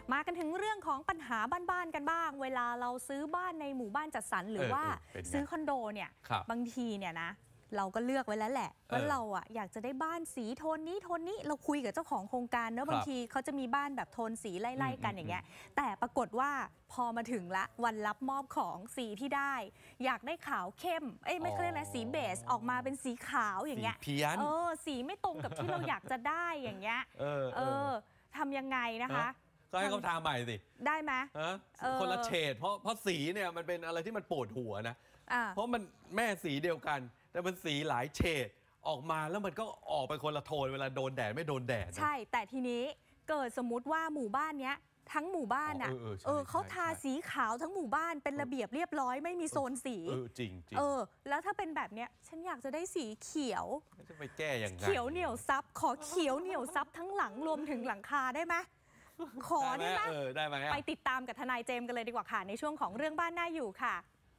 มากันถึงเรื่องของปัญหาบ้านๆกันบ้างเวลาเราซื้อบ้านในหมู่บ้านจัดสรรหรือว่าซื้อคอนโดเนี่ยบางทีเนี่ยนะเราก็เลือกไว้แล้วแหละว่าเราอ่ะอยากจะได้บ้านสีโทนนี้โทนนี้เราคุยกับเจ้าของโครงการเนอะบางทีเขาจะมีบ้านแบบโทนสีไล่ๆกันอย่างเงี้ยแต่ปรากฏว่าพอมาถึงละวันรับมอบของสีที่ได้อยากได้ขาวเข้มไม่เขาเรียกอะไรสีเบสออกมาเป็นสีขาวอย่างเงี้ยสีไม่ตรงกับที่เราอยากจะได้อย่างเงี้ยทำยังไงนะคะก็ให้เขาทาใหม่สิได้ไหมคนละเฉดเพราะสีเนี่ยมันเป็นอะไรที่มันปวดหัวนะเพราะมันแม่สีเดียวกันแต่มันสีหลายเฉดออกมาแล้วมันก็ออกไปคนละโทนเวลาโดนแดดไม่โดนแดดใช่แต่ทีนี้เกิดสมมุติว่าหมู่บ้านเนี้ยทั้งหมู่บ้านเขาทาสีขาวทั้งหมู่บ้านเป็นระเบียบเรียบร้อยไม่มีโซนสีจริงแล้วถ้าเป็นแบบเนี้ยฉันอยากจะได้สีเขียวจะไปแก้อย่างไรเขียวเหนียวซับขอเขียวเหนียวซับทั้งหลังรวมถึงหลังคาได้ไหมขอได้ไหมไปติดตามกับทนายเจมส์กันเลยดีกว่าค่ะในช่วงของเรื่องบ้านน่าอยู่ค่ะ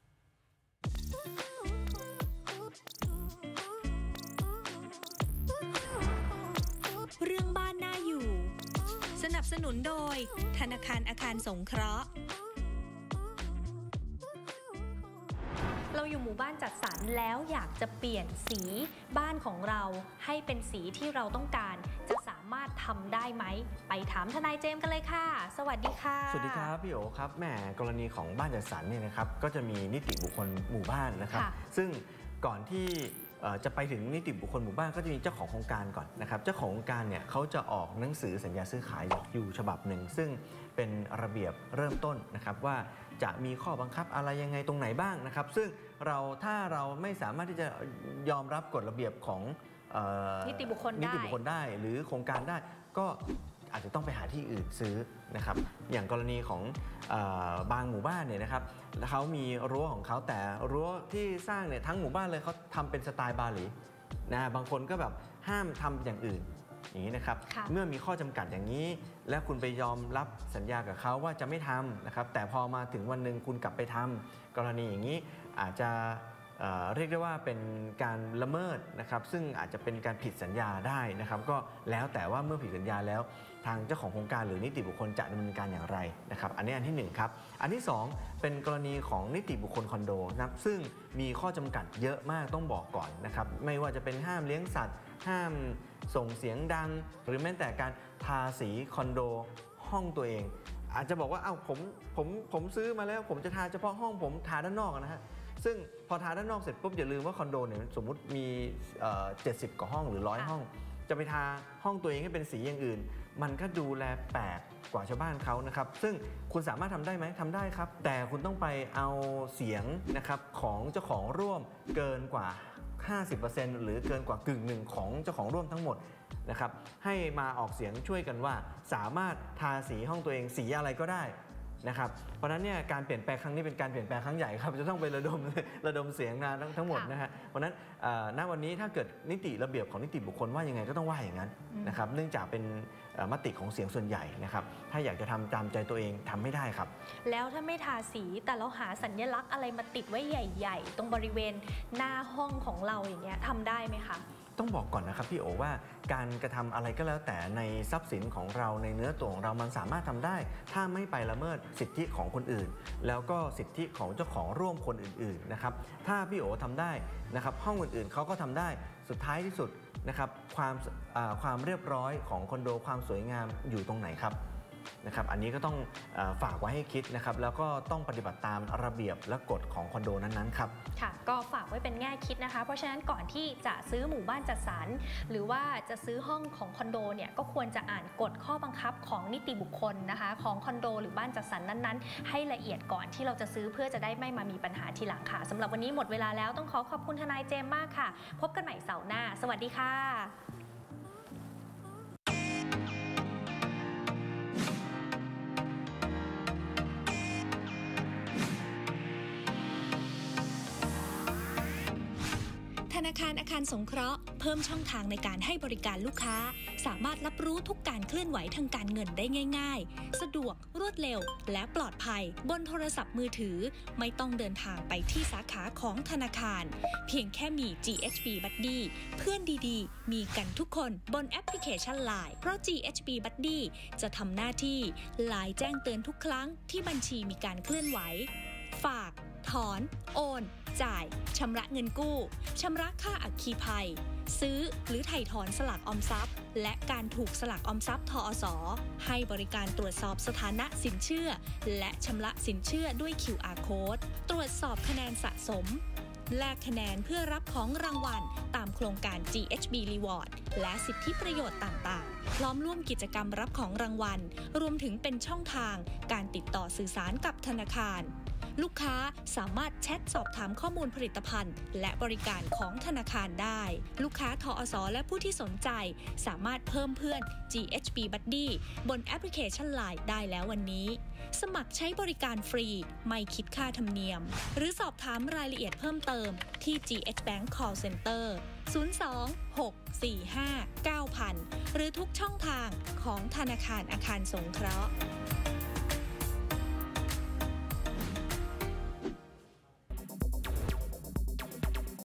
เรื่องบ้านน่าอยู่สนับสนุนโดยธนาคารอาคารสงเคราะห์เราอยู่หมู่บ้านจัดสรรแล้วอยากจะเปลี่ยนสีบ้านของเราให้เป็นสีที่เราต้องการจะสามารถทำได้ไหมไปถามทนายเจมส์กันเลยค่ะสวัสดีค่ะสวัสดีครับพี่โอครับแหมกรณีของบ้านจัดสรรเนี่ยนะครับก็จะมีนิติบุคคลหมู่บ้านนะครับซึ่งก่อนที่จะไปถึงนิติบุคคลหมู่บ้านก็จะมีเจ้าของโครงการก่อนนะครับเจ้าของโครงการเนี่ยเขาจะออกหนังสือสัญญาซื้อขายอยู่ฉบับหนึ่งซึ่งเป็นระเบียบเริ่มต้นนะครับว่าจะมีข้อบังคับอะไรยังไงตรงไหนบ้างนะครับซึ่งถ้าเราไม่สามารถที่จะยอมรับกฎระเบียบของนิติบุคคลได้หรือโครงการได้ก็อาจจะต้องไปหาที่อื่นซื้อนะครับอย่างกรณีของบางหมู่บ้านเนี่ยนะครับเขามีรั้วของเขาแต่รั้วที่สร้างเนี่ยทั้งหมู่บ้านเลยเขาทำเป็นสไตล์บาหลีนะบางคนก็แบบห้ามทำอย่างอื่นอย่างนี้นะครับเมื่อมีข้อจำกัดอย่างนี้และคุณไปยอมรับสัญญากับเขาว่าจะไม่ทำนะครับแต่พอมาถึงวันหนึ่งคุณกลับไปทำกรณีอย่างนี้อาจจะเรียกได้ว่าเป็นการละเมิดนะครับซึ่งอาจจะเป็นการผิดสัญญาได้นะครับก็แล้วแต่ว่าเมื่อผิดสัญญาแล้วทางเจ้าของโครงการหรือนิติบุคคลจะดำเนินการอย่างไรนะครับอันนี้อันที่1ครับอันที่2เป็นกรณีของนิติบุคคลคอนโดนะครับซึ่งมีข้อจำกัดเยอะมากต้องบอกก่อนนะครับไม่ว่าจะเป็นห้ามเลี้ยงสัตว์ห้ามส่งเสียงดังหรือแม้แต่การทาสีคอนโดห้องตัวเองอาจจะบอกว่าผมซื้อมาแล้วผมจะทาเฉพาะห้องผมทาด้านนอกนะฮะซึ่งพอทาด้านนอกเสร็จปุ๊บอย่าลืมว่าคอนโดเนี่ยสมมุติมี70กว่าห้องหรือ100ห้องจะไปทาห้องตัวเองให้เป็นสีอย่างอื่นมันก็ดูแลแปลกกว่าชาวบ้านเขานะครับซึ่งคุณสามารถทำได้ไหมทำได้ครับแต่คุณต้องไปเอาเสียงนะครับของเจ้าของร่วมเกินกว่า 50% หรือเกินกว่ากึ่งหนึ่งของเจ้าของร่วมทั้งหมดนะครับให้มาออกเสียงช่วยกันว่าสามารถทาสีห้องตัวเองสีอะไรก็ได้นะครับเพราะนั้นเนี่ยการเปลี่ยนแปลงครั้งนี้เป็นการเปลี่ยนแปลงครั้งใหญ่ครับจะต้องไประดมเสียงงานทั้งหมดนะฮะเพราะนั้นณวันนี้ถ้าเกิดนิติระเบียบของนิติบุคคลว่ายังไงก็ต้องว่าอย่างนั้นนะครับเนื่องจากเป็นมติของเสียงส่วนใหญ่นะครับถ้าอยากจะทำตามใจตัวเองทำไม่ได้ครับแล้วถ้าไม่ทาสีแต่เราหาสัญลักษณ์อะไรมาติดไว้ใหญ่ๆตรงบริเวณหน้าห้องของเราอย่างเงี้ยทำได้ไหมคะต้องบอกก่อนนะครับพี่โอว่าการกระทำอะไรก็แล้วแต่ในทรัพย์สินของเราในเนื้อตัวของเรามันสามารถทำได้ถ้าไม่ไปละเมิดสิทธิของคนอื่นแล้วก็สิทธิของเจ้าของร่วมคนอื่นๆนะครับถ้าพี่โอทำได้นะครับห้องอื่นๆเขาก็ทำได้สุดท้ายที่สุดนะครับความเรียบร้อยของคอนโดความสวยงามอยู่ตรงไหนครับนะครับอันนี้ก็ต้องฝากไว้ให้คิดนะครับแล้วก็ต้องปฏิบัติตามระเบียบและกฎของคอนโดนั้นๆครับค่ะก็ฝากไว้เป็นแง่คิดนะคะเพราะฉะนั้นก่อนที่จะซื้อหมู่บ้านจัดสรรหรือว่าจะซื้อห้องของคอนโดเนี่ยก็ควรจะอ่านกฎข้อบังคับของนิติบุคคลนะคะของคอนโดหรือบ้านจัดสรรนั้นๆให้ละเอียดก่อนที่เราจะซื้อเพื่อจะได้ไม่มามีปัญหาทีหลังค่ะสำหรับวันนี้หมดเวลาแล้วต้องขอบคุณทนายเจมส์มากค่ะพบกันใหม่เสาร์หน้าสวัสดีค่ะธนาคารอาคารสงเคราะห์เพิ่มช่องทางในการให้บริการลูกค้าสามารถรับรู้ทุกการเคลื่อนไหวทางการเงินได้ง่ายๆสะดวกรวดเร็วและปลอดภัยบนโทรศัพท์มือถือไม่ต้องเดินทางไปที่สาขาของธนาคารเพียงแค่มี GHB Buddy เพื่อนดีๆมีกันทุกคนบนแอปพลิเคชัน LINE เพราะ GHB Buddy จะทำหน้าที่ LINE แจ้งเตือนทุกครั้งที่บัญชีมีการเคลื่อนไหวฝากถอนโอนจ่ายชำระเงินกู้ชำระค่าอัคคีภัยซื้อหรือไถ่ถอนสลากออมทรัพย์และการถูกสลากออมทรัพย์ทอส.ให้บริการตรวจสอบสถานะสินเชื่อและชำระสินเชื่อด้วย QR Code ตรวจสอบคะแนนสะสมแลกคะแนนเพื่อรับของรางวัลตามโครงการ GHB Reward และสิทธิประโยชน์ต่างๆพร้อมร่วมกิจกรรมรับของรางวัลรวมถึงเป็นช่องทางการติดต่อสื่อสารกับธนาคารลูกค้าสามารถแชทสอบถามข้อมูลผลิตภัณฑ์และบริการของธนาคารได้ลูกค้าทอส.และผู้ที่สนใจสามารถเพิ่มเพื่อน GHB Buddy บนแอปพลิเคชัน LINE ได้แล้ววันนี้สมัครใช้บริการฟรีไม่คิดค่าธรรมเนียมหรือสอบถามรายละเอียดเพิ่มเติมที่ GH Bank Call Center 02-645-9000 หรือทุกช่องทางของธนาคารอาคารสงเคราะห์